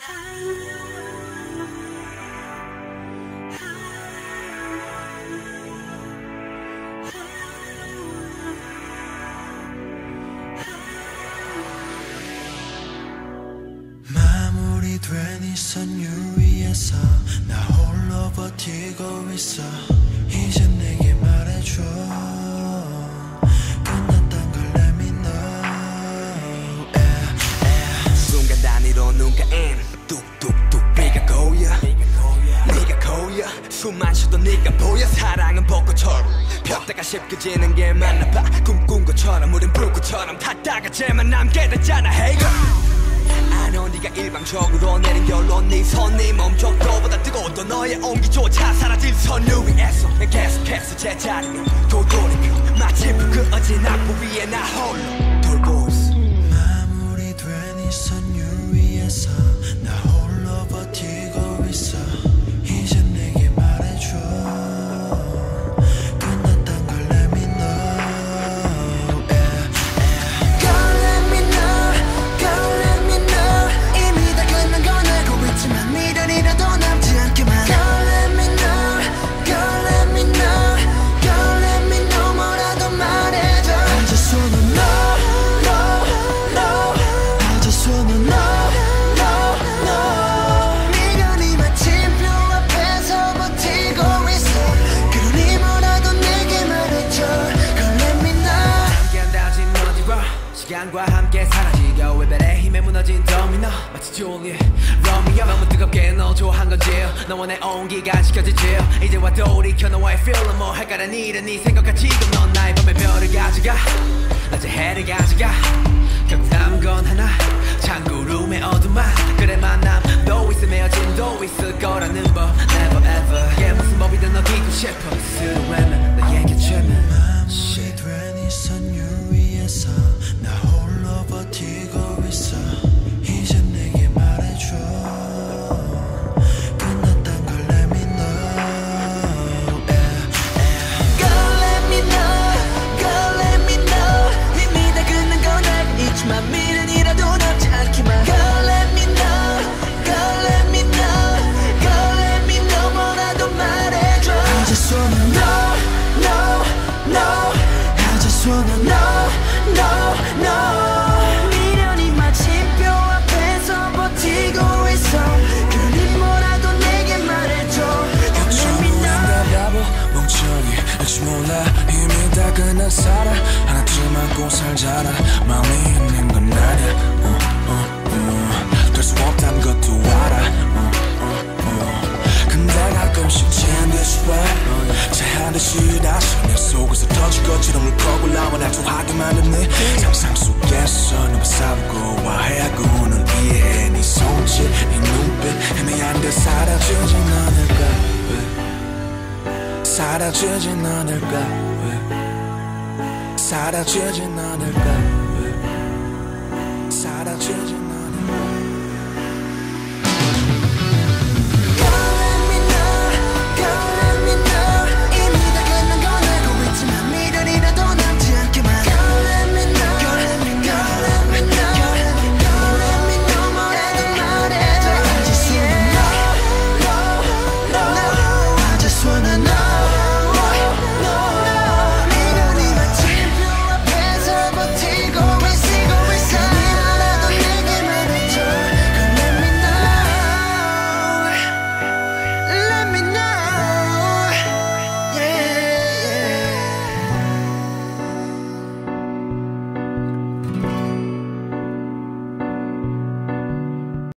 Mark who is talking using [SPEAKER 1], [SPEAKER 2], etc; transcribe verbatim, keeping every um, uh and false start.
[SPEAKER 1] 마무리된 이 선율 위에서 나 홀로 버티고 있어. 이제 내게 말해줘 끝났단 걸 let me know. yeah, yeah.
[SPEAKER 2] 순간 단위로 눈 감인 뚝뚝뚝 비가 고여 네가 고여 숨만 쉬도 네가 보여. 사랑은 벚꽃처럼 폈다가 쉽게 지는 게 맞나봐. 꿈꾼 것처럼 우린 불꽃처럼 탔다가 쟤만 남게 됐잖아. Hey girl, I know 네가 일방적으로 내린 결론. 네 손이 멈춰도보다 뜨거웠던 너의 온기조차 사라질 선유 위에서 난 계속해서 제자리로 도돌이표 마치 그 어진 악보 위에 나 홀로 돌고 있어.
[SPEAKER 1] 마무리된 이 선율 위에서 나 홀로 버티고 있어. 이제 내게 말해줘 끝났단 걸 let me know. yeah, yeah.
[SPEAKER 3] Girl let me know, girl let me know. 이미 다 끝난 건 알고 있지만 미련이라도 남지 않게만. Girl let me know, girl let me know, girl let me know. 뭐라도 말해줘. I just wanna know, know, know. I just wanna know, know, know. 미련이 마침표 앞에서 버티고 있어. 그러니 뭐라도 내게 말해줘. Girl let me know.
[SPEAKER 2] 함께한다진 어디와 시간과 함께 사라지고 외벨의 힘에 무너진 도미노 마치 줄리엣 로미오. 너무 뜨겁게 너 좋아한 건지 너와 내 온기가 지켜지지. 이제와 돌이켜 너와의 feel은 뭐 할까란 일은 네 생각과 지금 넌 나의 밤의 별을 가져가 낮에 해를 가져가. 결국 남은 건 하나 창구룸의 어둠만. 그래 만남도 있음 헤어짐도 있을 거라는 법 never ever. 이게 무슨 법이든 어기고 싶어 스스로 외면 너에게 죄면.
[SPEAKER 1] 마무리된 이 선율 위에서 나 홀로 버티고 있어. 이제 내게 말해줘 끝났단 걸 let me know. yeah, yeah.
[SPEAKER 3] Girl let me know, girl let me know. 이미 다 끝난 건 알고 있지만 미련이라도 남지 않기만. Girl let me know, girl let me know, girl let me know. 뭐라도 말해줘. I just wanna know, know, know. I just wanna know, know, know. 미련이 마침표 앞에서 버티고 있어. 그러니 뭐라도 내게 말해줘. Girl let me know.
[SPEAKER 1] 바보 멍청이 알지 몰라. 이미 다 끝난 사랑 하나쯤 안고 살잖아. 마음이 있는 건 아냐. 어, 어, 어. 될 수 없단 것도 알아. 어, 어, 어. 근데 가끔씩 제한 듯이 봐. 제한 듯이 다시 내 속에서 터질 것처럼 울컥 올라와 날 좋아하게 만든 네 상상 속에서 너무 싸우고 와해하고 널 이해해. 네 손짓 네 눈빛 애매한 듯 사라지진 않을까. 왜 사라지진 않을까. 왜 사라지진 않을까.